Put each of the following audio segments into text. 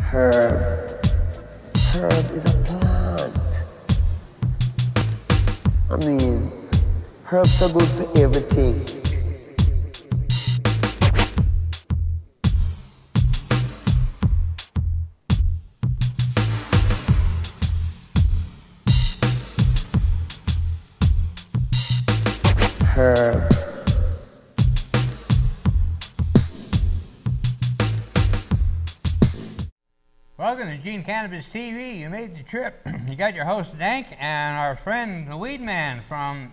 Herb. Herb is a plant. I mean, herbs are good for everything. Herb. Welcome to Eugene Cannabis TV. You made the trip. You got your host DanK and our friend the Weedman from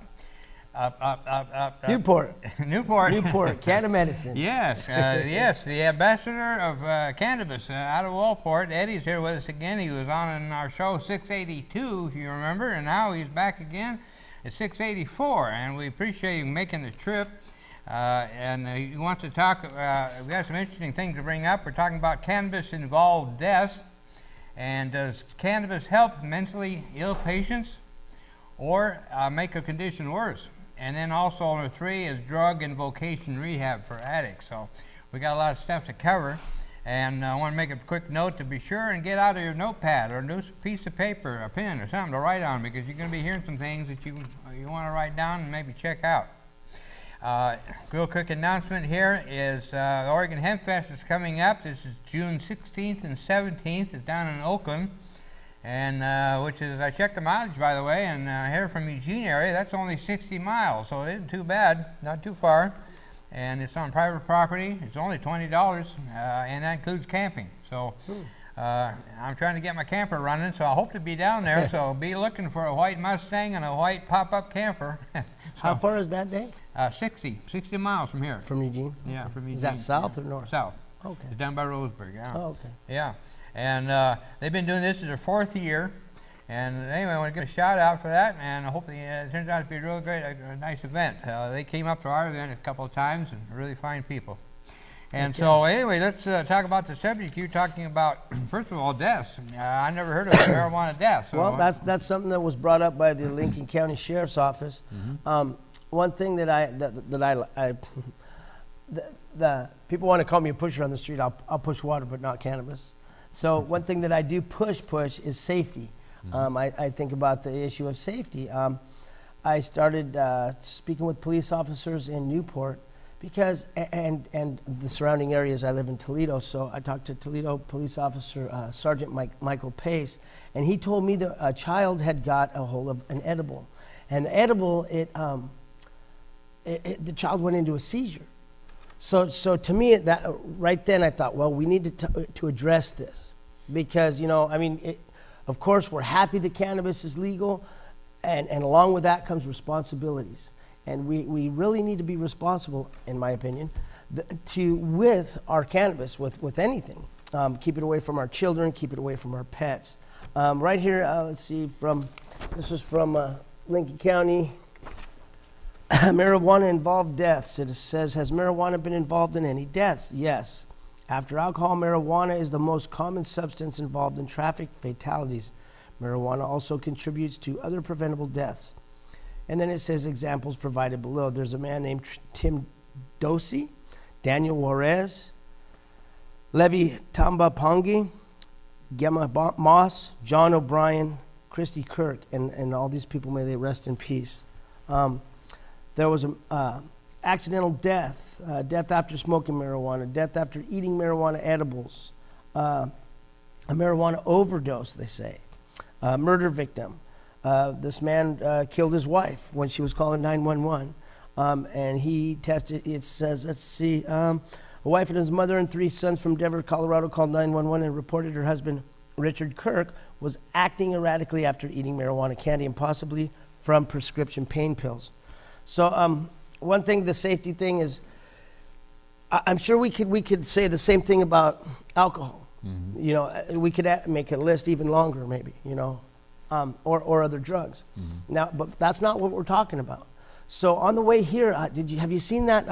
Newport. Newport, Canada Medicine. Yes, yes, the Ambassador of Cannabis out of Walport. Eddie's here with us again. He was on in our show 682, if you remember, and now he's back again at 684, and we appreciate you making the trip. And he wants to talk, we got some interesting things to bring up. We're talking about cannabis-involved deaths, and does cannabis help mentally ill patients or make a condition worse? And then also number 3 is drug and vocation rehab for addicts. So we got a lot of stuff to cover, and I want to make a quick note to be sure and get out of your notepad or a piece of paper, a pen or something to write on, because you're going to be hearing some things that you want to write down and maybe check out. Real quick announcement here is the Oregon Hempfest is coming up. This is June 16th and 17th. It's down in Oakland, and which is, I checked the mileage by the way, and here from Eugene area, that's only 60 miles, so it isn't too bad, not too far, and it's on private property. It's only $20, and that includes camping. So I'm trying to get my camper running, so I hope to be down there. So be looking for a white Mustang and a white pop-up camper. So, how far is that, Dan? 60 miles from here. From Eugene? Yeah, from Eugene. Is that south or north? South. Okay. It's down by Roseburg, yeah. Oh, okay. Yeah, and they've been doing this as their 4th year. And anyway, I want to give a shout out for that, and I hope it turns out to be a real great, a nice event. They came up to our event a couple of times, and really fine people. And so anyway, let's talk about the subject you're talking about. First of all, deaths. I never heard of marijuana deaths. So well, that's something that was brought up by the Lincoln County Sheriff's Office. Mm-hmm. One thing that the people want to call me a pusher on the street. I'll push water, but not cannabis. So one thing that I do push is safety. Mm-hmm. I think about the issue of safety. I started speaking with police officers in Newport, because and the surrounding areas. I live in Toledo, so I talked to Toledo police officer Sergeant Michael Pace, and he told me that a child had got a hold of an edible, and the edible the child went into a seizure. So to me, right then I thought, well, we need to address this, because I mean, of course we're happy that cannabis is legal, and along with that comes responsibilities. And we really need to be responsible, in my opinion, with our cannabis, with anything. Keep it away from our children, keep it away from our pets. Right here, let's see, this was from Lincoln County. Marijuana-involved deaths. It says, has marijuana been involved in any deaths? Yes. After alcohol, marijuana is the most common substance involved in traffic fatalities. Marijuana also contributes to other preventable deaths. And then it says examples provided below. There's a man named Tim Dosey, Daniel Juarez, Levi Tambapangi, Gemma Moss, John O'Brien, Christy Kirk, and all these people, may they rest in peace. There was an accidental death, death after smoking marijuana, death after eating marijuana edibles, a marijuana overdose, they say, murder victim. This man killed his wife when she was calling 911, and he tested. It says, let's see, a wife and his mother and 3 sons from Denver, Colorado called 911 and reported her husband, Richard Kirk, was acting erratically after eating marijuana candy and possibly from prescription pain pills. So one thing, the safety thing is, I'm sure we could say the same thing about alcohol. Mm-hmm. We could make a list even longer, maybe, or other drugs. Mm-hmm. Now, but that's not what we're talking about. So on the way here, have you seen that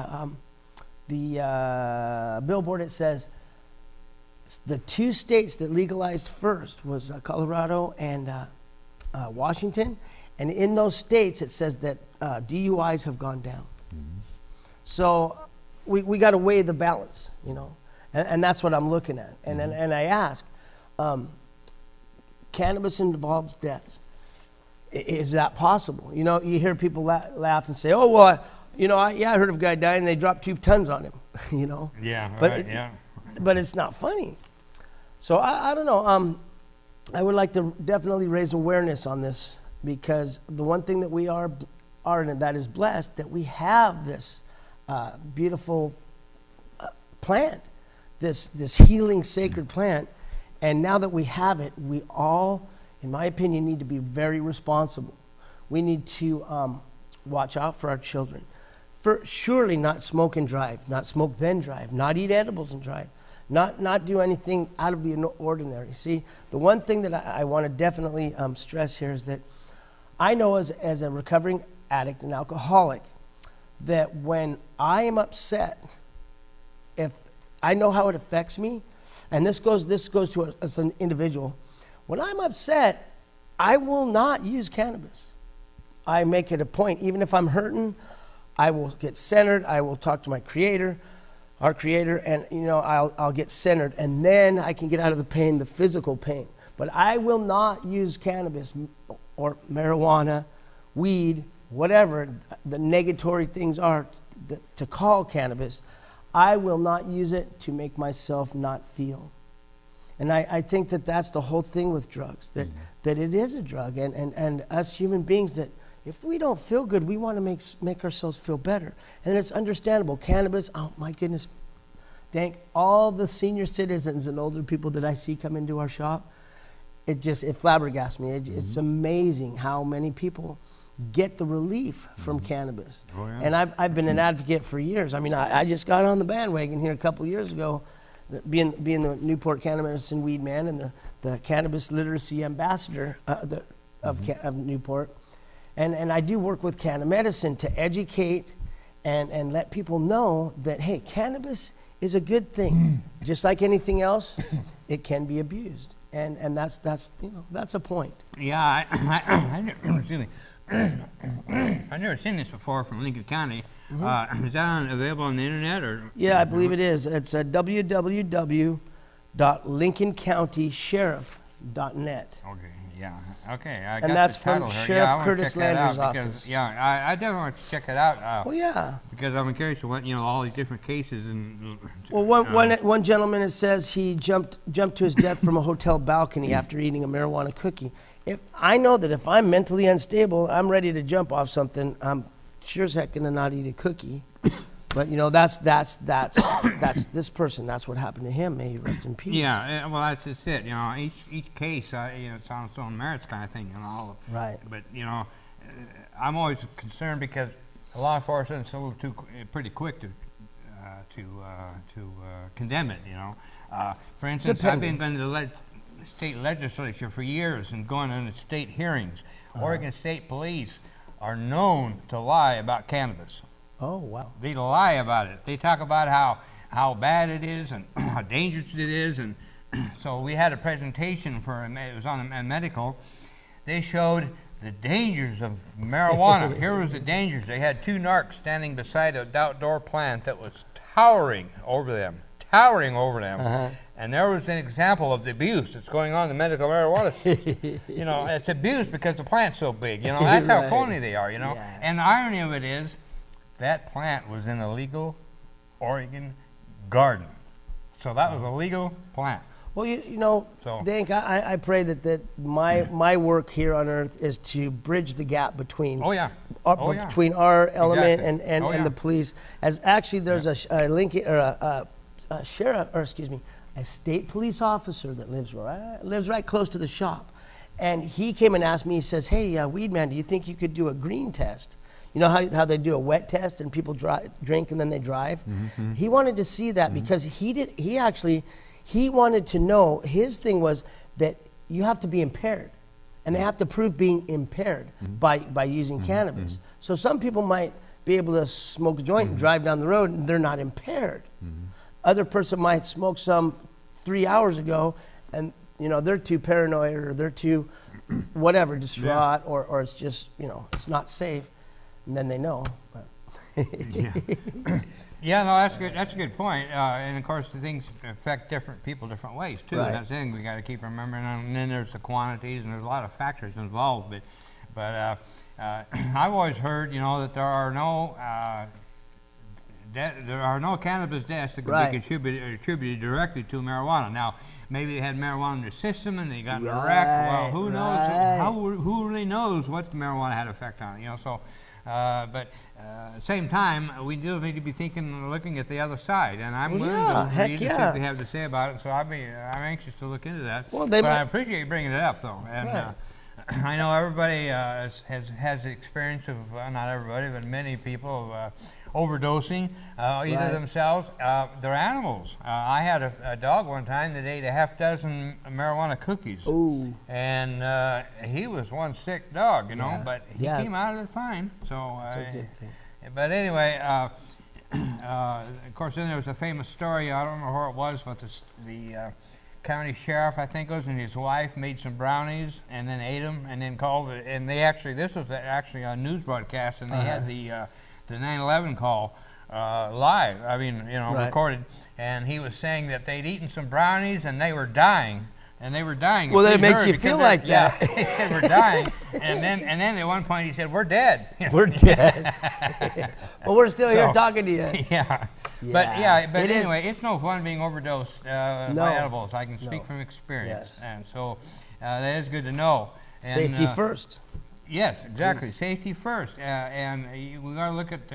the billboard? It says the 2 states that legalized first was Colorado and Washington, and in those states it says that DUIs have gone down. Mm-hmm. So we got to weigh the balance, And that's what I'm looking at. And I ask, cannabis involves deaths. Is that possible? You know, you hear people laugh and say, oh, well, you know, I heard of a guy dying and they dropped 2 tons on him, you know? Yeah, but right, yeah. But it's not funny. So I don't know. I would like to definitely raise awareness on this, because the one thing that we are and that is blessed, that we have this beautiful plant, this healing sacred plant. And now that we have it, we all, in my opinion, need to be very responsible. We need to watch out for our children. For surely not smoke and drive, not smoke then drive, not eat edibles and drive, not do anything out of the ordinary. See, the one thing that I want to definitely stress here is that I know as a recovering addict and alcoholic, that when I am upset, if I know how it affects me, and this goes to as an individual, when I'm upset, I will not use cannabis. I make it a point, even if I'm hurting, I will get centered. I will talk to my creator, our creator, and you know, I'll get centered, and then I can get out of the pain, the physical pain. But I will not use cannabis or marijuana, weed, whatever the negatory things are to call cannabis. I will not use it to make myself not feel. And I think that that's the whole thing with drugs, that it is a drug, and us human beings, that if we don't feel good, we want to make ourselves feel better. And it's understandable. Cannabis, oh my goodness, DanK, all the senior citizens and older people that I see come into our shop, it flabbergasts me. It's amazing how many people get the relief from cannabis. Oh, yeah. And I've been an advocate for years. I mean, I just got on the bandwagon here a couple years ago, being the Newport Cannabis and Weedman and the Cannabis Literacy Ambassador of Newport. And I do work with Cannamedicine to educate and let people know that, hey, cannabis is a good thing. Just like anything else, it can be abused. And that's a point. Yeah, excuse me. I've never seen this before from Lincoln County. Is that available on the internet? Or? Yeah, I believe it is. It's www.lincolncountysheriff.net. Okay, yeah. Okay, I and got that's the from title here. Sheriff Curtis Lander's office. Yeah, I definitely want to check it out. Well, yeah. Because I'm curious to what, all these different cases. Well, one gentleman, it says he jumped to his death from a hotel balcony after eating a marijuana cookie. I know that if I'm mentally unstable, I'm ready to jump off something. I'm sure as heck gonna not eat a cookie. But that's this person. That's what happened to him. May he rest in peace. Yeah, well, that's just it. Each case, it's on its own merits, kind of thing. Right. But I'm always concerned because law enforcement's pretty quick to condemn it. For instance, I've been going to the state legislature for years and going into state hearings. Oregon State Police are known to lie about cannabis. Oh, wow. They lie about it. They talk about how bad it is and how dangerous it is. And so we had a presentation it was on a medical. They showed the dangers of marijuana. Here was the dangers. They had 2 narcs standing beside an outdoor plant that was towering over them. And there was an example of the abuse that's going on in the medical marijuana system. It's abuse because the plant's so big. That's how phony they are. Yeah. And the irony of it is, that plant was in a legal Oregon garden. So that was a legal plant. Well, DanK, I pray that my work here on earth is to bridge the gap between between our element and the police. As actually there's a sheriff, or excuse me, a state police officer that lives right close to the shop. And he came and asked me, he says, hey, Weedman, do you think you could do a green test? You know how they do a wet test and people drink and then they drive? Mm-hmm. He wanted to see that because he wanted to know, his thing was that you have to be impaired. And they have to prove being impaired by using cannabis. So some people might be able to smoke a joint and drive down the road and they're not impaired. Other person might smoke some 3 hours ago and they're too paranoid or they're too whatever, distraught, or it's just, it's not safe. And then they know. Yeah. Yeah, no, that's good. That's a good point. And of course, the things affect different people different ways too. Right. That's the thing we got to keep remembering. And then there's the quantities, and there's a lot of factors involved. But I've always heard, you know, that there are no cannabis deaths that can be attributed directly to marijuana. Now, maybe they had marijuana in their system and they got in a wreck. Well, who knows? Who really knows what the marijuana had effect on it? You know, so. But at the same time, we do need to be looking at the other side, and I'm willing to read see what they have to say about it. So I'm anxious to look into that. Well, but I appreciate you bringing it up, though. And I know everybody has the experience of not everybody, but many people overdosing, either themselves, their animals. I had a dog one time that ate a half dozen marijuana cookies. Ooh. And he was one sick dog, you know, but he came out of it fine. So, that's a good thing. But anyway, of course, then there was a famous story, I don't know where it was, but the county sheriff, I think it was, and his wife made some brownies and then ate them and then called it, and they actually, this was actually a news broadcast, and they had the 9/11 call live, I mean, you know, recorded, and he was saying that they'd eaten some brownies and they were dying. And they were dying. Well, that makes you feel like that. Yeah, he said we're dying, and then at one point he said we're dead. We're dead. Well, we're still here talking to you. Yeah. But anyway, it's no fun being overdosed by edibles. I can speak from experience, and so that is good to know. And, safety first. Yes, exactly. Please. Safety first, and we got to look at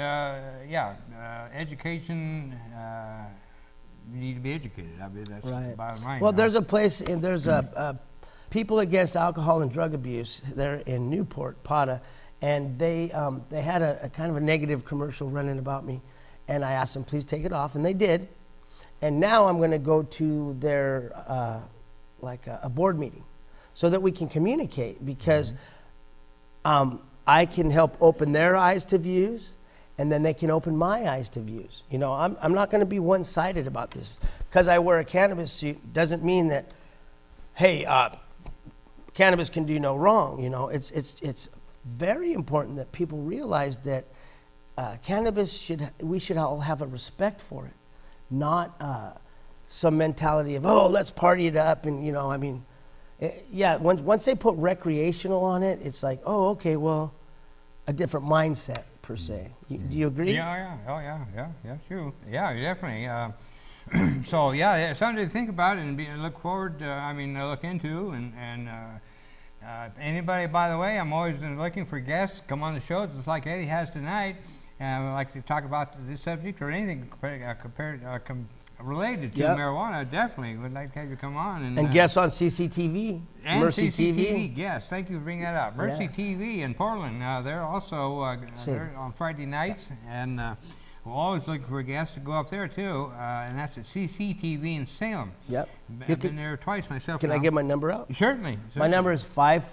education. You need to be educated. I mean, that's the bottom line. Well, there's a place, and there's a People Against Alcohol and Drug Abuse. They're in Newport, PATA, and they had a kind of a negative commercial running about me, and I asked them, please take it off, and they did. And now I'm going to go to their a board meeting, so that we can communicate, because I can help open their eyes to views, and then they can open my eyes to views. You know, I'm not going to be one-sided about this. Because I wear a cannabis suit doesn't mean that, hey, cannabis can do no wrong. You know, it's very important that people realize that cannabis we should all have a respect for it, not some mentality of, oh, let's party it up, and you know, I mean, once they put recreational on it, it's like, oh, okay, well, a different mindset per se. Do you agree? Yeah. Oh, yeah, true. Yeah, definitely. So, yeah, it's something to think about and look forward to, look into. And anybody, by the way, I'm always looking for guests. Come on the show, just like Eddie has tonight. I'd like to talk about this subject or anything related to marijuana. Definitely would like to have you come on. And guests on CCTV. And Mercy TV. Yes, thank you for bringing that up. Mercy TV in Portland. They're also they're on Friday nights, and we're always looking for guests to go up there too. And that's at CCTV in Salem. Yep. I've been there twice myself. Can I get my number out? Certainly. My number is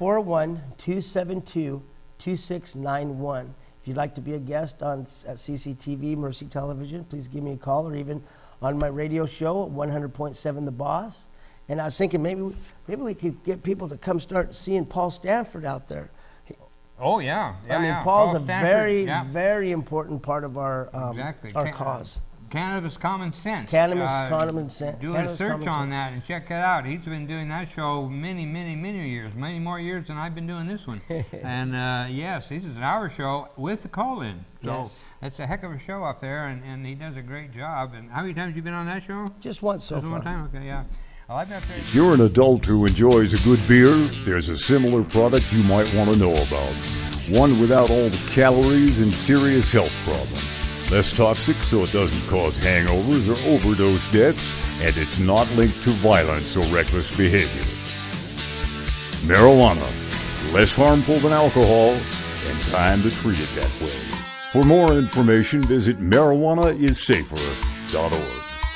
541-272-2691. If you'd like to be a guest at CCTV, Mercy Television, please give me a call, or even on my radio show at 100.7 The Boss. And I was thinking maybe we could get people to come start seeing Paul Stanford out there. Oh, yeah. I mean, Paul's a very, very important part of our cause. Cannabis Common Sense. Cannabis Common Sense. Do a search on that and check it out. He's been doing that show many years, many more years than I've been doing this one. And yes, this is an hour show with the call-in. So it's a heck of a show up there, and he does a great job. And how many times have you been on that show? Just once so far. One time? Okay, yeah. If you're an adult who enjoys a good beer, there's a similar product you might want to know about. One without all the calories and serious health problems. Less toxic so it doesn't cause hangovers or overdose deaths, and it's not linked to violence or reckless behavior. Marijuana. Less harmful than alcohol, and time to treat it that way. For more information, visit marijuanaissafer.org.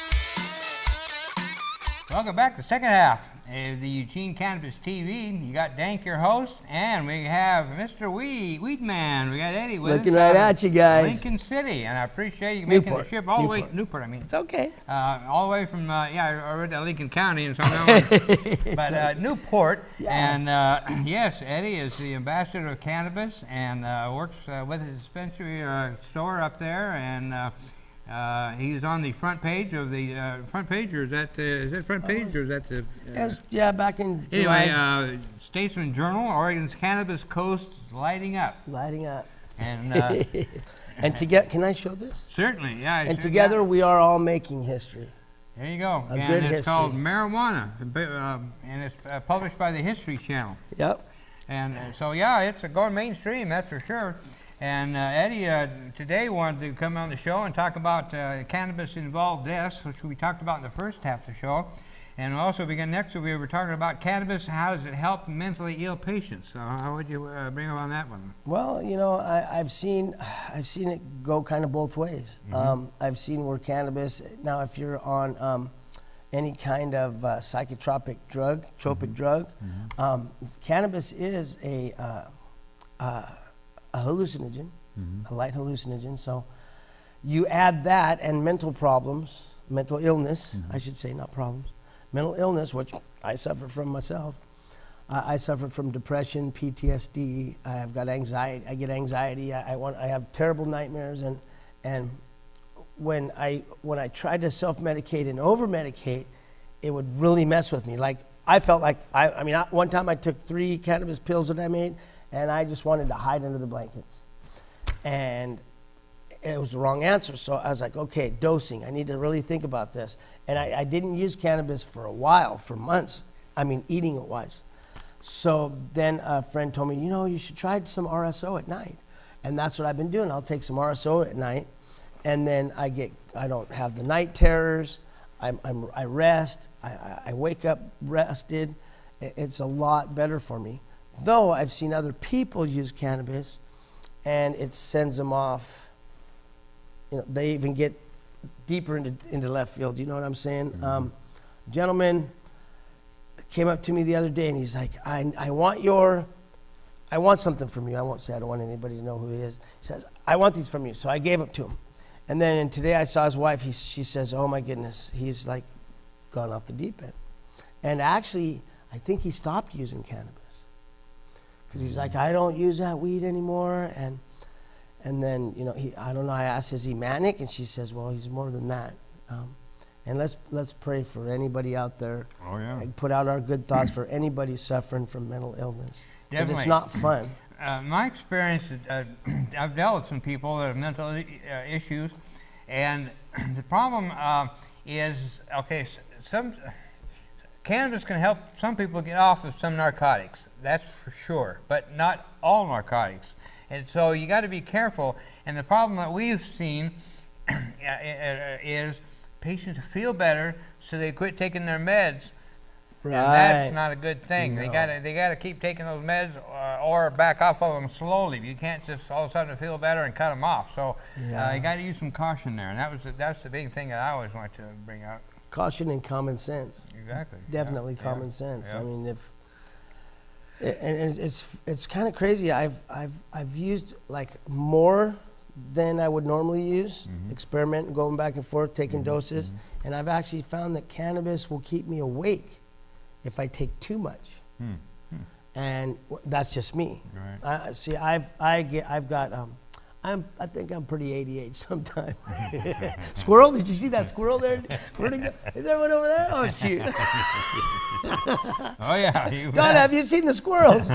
Welcome back to the second half of the Eugene Cannabis TV. You got DanK, your host, and we have Mr. Weedman. We got Eddie with us. Looking right at you guys. Lincoln City, and I appreciate you making the trip all the way to Newport. It's okay. All the way from I read Lincoln County and something, but Newport. Yeah. And yes, Eddie is the Ambassador of Cannabis and works with a dispensary store up there, and He's on the front page of the front page, or is that front page, or is that the? Yeah, back in July. Anyway, Statesman Journal, Oregon's cannabis coast lighting up. Lighting up. And and together, can I show this? certainly, yeah. And together we are all making history. There you go. A And good it's history. called Marijuana, and it's published by the History Channel. Yep. And so, yeah, it's going mainstream, that's for sure. And Eddie today wanted to come on the show and talk about cannabis-involved deaths, which we talked about in the first half of the show. And also, next we were talking about cannabis. How does it help mentally ill patients? So how would you bring up on that one? Well, you know, I've seen it go kind of both ways. I've seen where cannabis. Now, if you're on any kind of psychotropic drug, cannabis is a hallucinogen, a light hallucinogen. So you add that and mental problems, mental illness, I should say, not problems. Mental illness, which I suffer from myself. I suffer from depression, PTSD. I've got anxiety. I get anxiety. I have terrible nightmares, and when I tried to self-medicate and over-medicate, it would really mess with me. Like I felt like one time I took 3 cannabis pills that I made, and I just wanted to hide under the blankets, and it was the wrong answer. So I was like, okay, dosing. I need to really think about this. And I didn't use cannabis for a while, for months. I mean, eating it was. So then a friend told me, you know, you should try some RSO at night. And that's what I've been doing. I'll take some RSO at night, and then I don't have the night terrors. I rest. I wake up rested. It's a lot better for me. Though I've seen other people use cannabis, and it sends them off. You know, they even get deeper into left field. You know what I'm saying? Gentleman came up to me the other day, and he's like, I want something from you. I won't say, I don't want anybody to know who he is. He says, I want these from you. So I gave it to him. And then today I saw his wife. She says, oh my goodness, he's like gone off the deep end. And actually, I think he stopped using cannabis. Because he's like, I don't use that weed anymore. And then, you know, I don't know, I asked, is he manic? And she says, well, he's more than that. And let's pray for anybody out there. Oh, yeah. And put out our good thoughts for anybody suffering from mental illness. Because Definitely. it's not fun. My experience, I've dealt with some people that have mental issues, and the problem is, okay, cannabis can help some people get off of some narcotics, that's for sure, but not all narcotics. And so you got to be careful. And the problem that we've seen is patients feel better, so they quit taking their meds. Right. And that's not a good thing. No. They gotta keep taking those meds or back off of them slowly. You can't just all of a sudden feel better and cut them off. So you got to use some caution there. And that's the big thing that I always want to bring up. Caution and common sense. Exactly. Definitely common sense. Yeah. I mean, it's kind of crazy. I've used like more than I would normally use, experimenting, going back and forth, taking doses, and I've actually found that cannabis will keep me awake if I take too much. And that's just me. Right. See, I think I'm pretty ADH sometimes. Squirrel? Did you see that squirrel there? Where'd it go? Is there one over there? Oh shoot! Oh yeah. Don, have you seen the squirrels?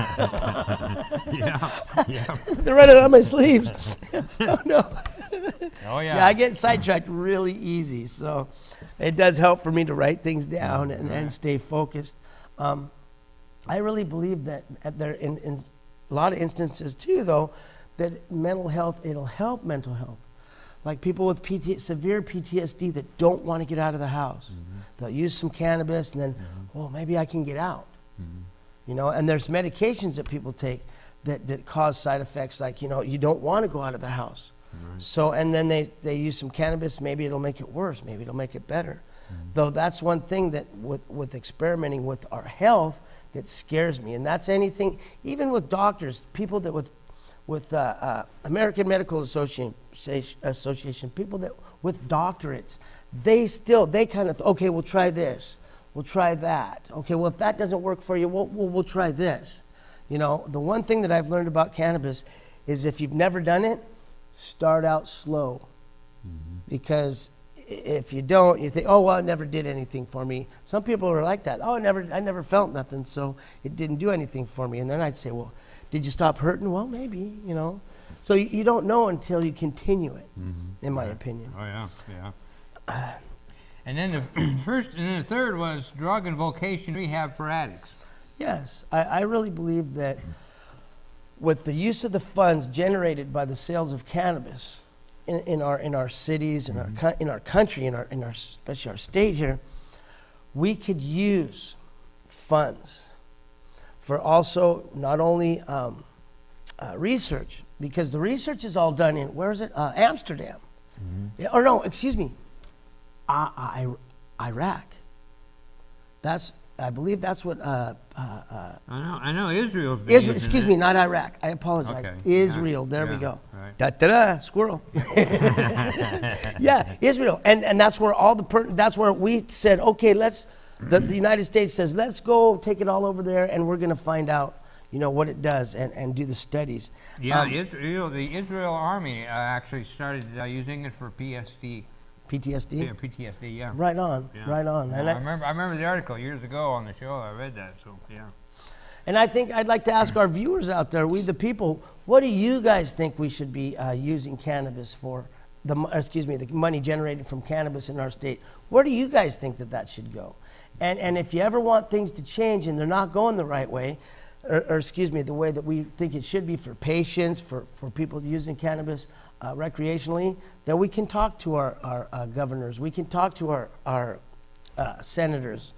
Yeah. They're running on my sleeves. Oh no. Oh yeah. Yeah, I get sidetracked really easy, so it does help for me to write things down and stay focused. I really believe that in a lot of instances too, though, that mental health, it'll help mental health. Like people with severe PTSD that don't want to get out of the house. They'll use some cannabis and then, oh, maybe I can get out. You know, and there's medications that people take that cause side effects like, you know, you don't want to go out of the house. So, and then they use some cannabis, maybe it'll make it worse, maybe it'll make it better. Though that's one thing that with experimenting with our health that scares me. And that's anything, even with doctors, people that with American Medical Association, people that with doctorates, they kind of, okay, we'll try this, we'll try that. Okay, well, if that doesn't work for you, we'll try this. You know, the one thing that I've learned about cannabis is if you've never done it, start out slow. Because if you don't, you think, oh, well, it never did anything for me. Some people are like that. Oh, I never felt nothing, so it didn't do anything for me. And then I'd say, well, did you stop hurting? Well, maybe, you know. So you don't know until you continue it, in my opinion. Oh, yeah, yeah. And then the third was drug and vocation rehab for addicts. Yes, I really believe that with the use of the funds generated by the sales of cannabis in our cities, in our country, in our especially our state here, we could use funds for also not only research, because the research is all done in, where is it? Amsterdam. Yeah, or no, excuse me, Iraq. I believe that's what. I know Israel's been Israel, using excuse it. me, not Iraq. I apologize. Okay. Israel. There we Yeah, go. right. Da-da-da, squirrel. Yeah, Israel, and that's where that's where we said, okay, the United States says, let's go take it all over there, and we're going to find out, you know, what it does and do the studies. Yeah, the Israel Army actually started using it for PTSD. PTSD. Yeah, PTSD. Yeah. Right on. Yeah. Right on. Yeah, And I remember the article years ago on the show. I read that. So yeah. And I think I'd like to ask our viewers out there, we the people, what do you guys think we should be using cannabis for? The money generated from cannabis in our state. Where do you guys think that should go? And if you ever want things to change and they're not going the right way, or the way that we think it should be for patients, for people using cannabis recreationally, then we can talk to our governors. We can talk to our senators.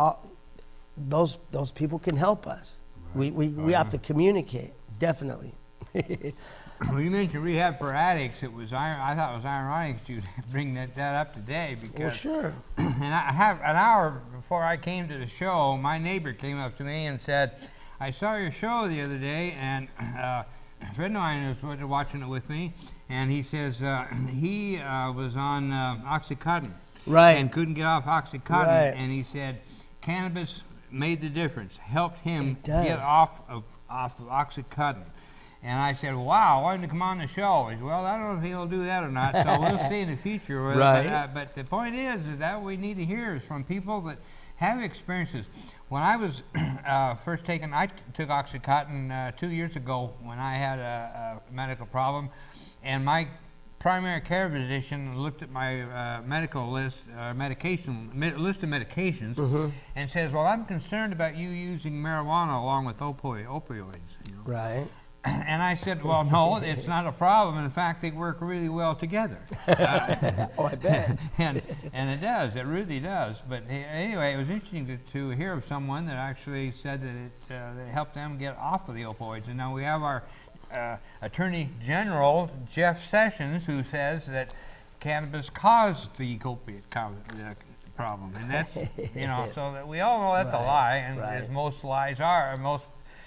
Those people can help us. Right. We have to communicate, definitely. When you mentioned rehab for addicts, I thought it was ironic that you bring that up today, because Well, sure. and I have an hour before I came to the show, my neighbor came up to me and said, I saw your show the other day, and a friend of mine was watching it with me, and he says he was on Oxycontin, Right. and couldn't get off Oxycontin, Right. and he said cannabis made the difference, helped him It does. get off of Oxycontin. And I said, wow, why didn't he come on the show? He said, well, I don't know if he'll do that or not, so we'll see in the future. Right. But the point is that what we need to hear is from people that have experiences. When I was I took Oxycontin 2 years ago when I had a medical problem, and my primary care physician looked at my medical list, list of medications, and says, well, I'm concerned about you using marijuana along with opioids. You know? Right. And I said, well, no, it's not a problem. In fact, they work really well together. Oh, I bet. and it does. It really does. But anyway, it was interesting to hear of someone that actually said that it helped them get off of the opioids. And now we have our Attorney General, Jeff Sessions, who says that cannabis caused the opiate problem. And that's, you know, so that we all know that's a lie. And as most lies are, most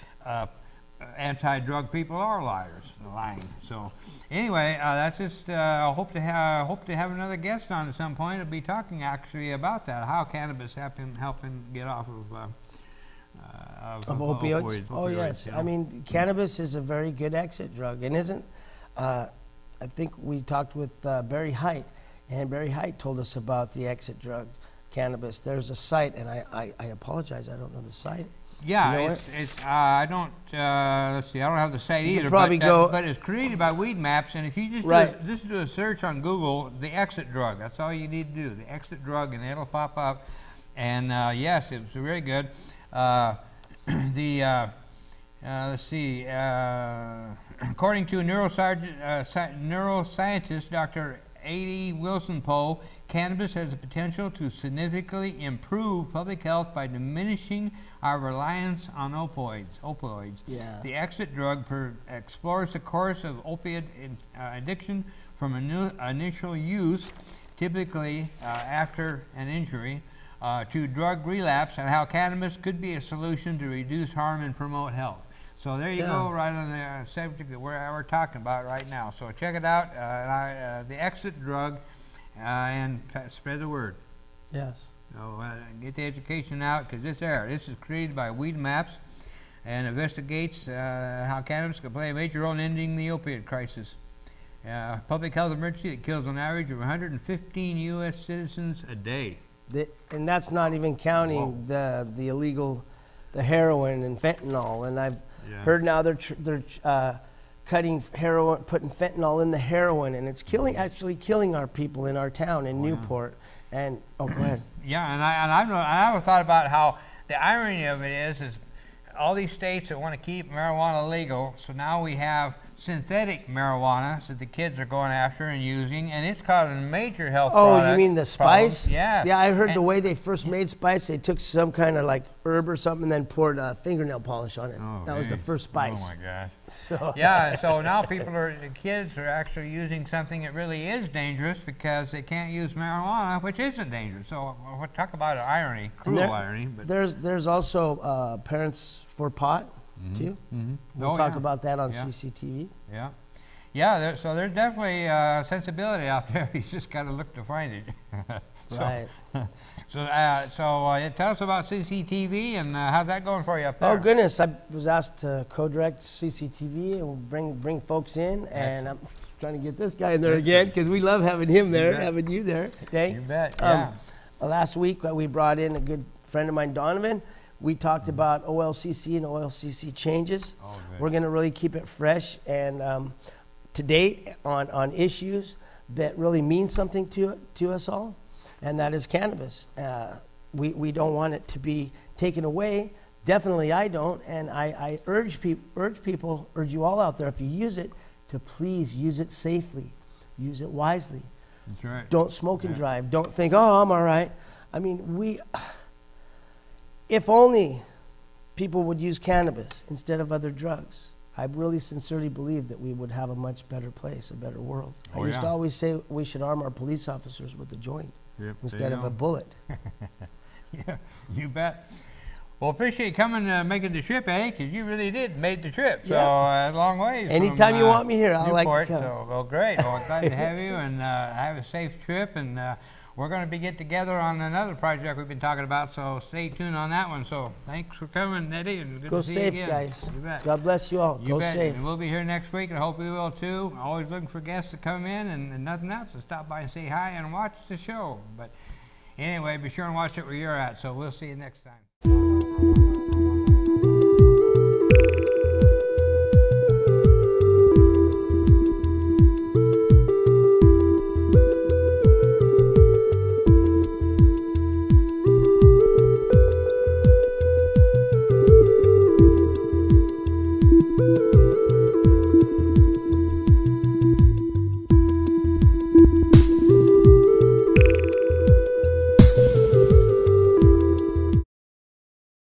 anti-drug people are lying. So anyway, that's just hope to have another guest on at some point. I'll be talking actually about that, how cannabis helping get off of opioids. Oh yes, you know. I mean, cannabis is a very good exit drug, and isn't? I think we talked with Barry Height, and Barry Height told us about the exit drug, cannabis. There's a site, and I apologize, I don't know the site. Yeah, You know it's I don't let's see, I don't have the site either. Probably but it's created by Weed Maps, and if you just do a search on Google, the exit drug. That's all you need to do, the exit drug, and it'll pop up. And yes, it's very good. Let's see. According to neuroscientist Dr. Eddie Wilson-Poe, cannabis has the potential to significantly improve public health by diminishing our reliance on opioids. Yeah. The exit drug explores the course of opiate addiction from initial use, typically after an injury, to drug relapse, and how cannabis could be a solution to reduce harm and promote health. So there you go, right on the subject that we're talking about right now. So check it out, the exit drug, and spread the word. Yes. So get the education out, because this is created by Weed Maps and investigates how cannabis can play a major role in ending the opioid crisis. public health emergency that kills an average of 115 U.S. citizens a day. And that's not even counting the illegal, the heroin and fentanyl. And I've heard now they're cutting heroin, putting fentanyl in the heroin, and it's actually killing our people in our town in Newport. And go ahead. Yeah, and I've thought about how the irony of it is all these states that want to keep marijuana legal, so now we have synthetic marijuana that the kids are going after and using, and it's causing major health problems. Oh, you mean the spice? Yeah. Yeah, I heard the way they first made spice, they took some kind of like herb or something and then poured fingernail polish on it. Oh, that was the first spice. Oh my gosh. So yeah, so now the kids are actually using something that really is dangerous because they can't use marijuana, which isn't dangerous. So we'll talk about an irony, cruel irony. But there's also parents for pot. Too. We'll talk about that on CCTV. Yeah, yeah. So there's definitely sensibility out there. You just got to look to find it. Right. So tell us about CCTV and how's that going for you up there? Oh goodness, I was asked to co-direct CCTV and bring folks in, and I'm trying to get this guy in there again because we love having him there, having you there. Okay. You bet. Yeah. Last week we brought in a good friend of mine, Donovan. We talked about OLCC and OLCC changes. We're going to really keep it fresh and to date on issues that really mean something to us all, and that is cannabis. We don't want it to be taken away. Definitely I don't, and I urge you all out there, if you use it, to please use it safely. Use it wisely. That's right. Don't smoke and drive. Don't think, oh, I'm all right. I mean, if only people would use cannabis instead of other drugs, I really sincerely believe that we would have a much better place, a better world. I used to always say we should arm our police officers with a joint instead of a bullet. Yeah, you bet. Well, appreciate you coming making the trip, Eddie, because you really did made the trip. So a long way. Anytime you want me here, I'll like to come. So, well, great. Well, I'm glad to have you, and have a safe trip. And we're going to be get together on another project we've been talking about, so stay tuned on that one. So thanks for coming, Eddie, and good to see you again. Go safe, guys. You bet. God bless you all. You Go bet. safe. And we'll be here next week, and I hope you will too. Always looking for guests to come in, and nothing else, to stop by and say hi and watch the show. But anyway, be sure and watch it where you're at. So we'll see you next time.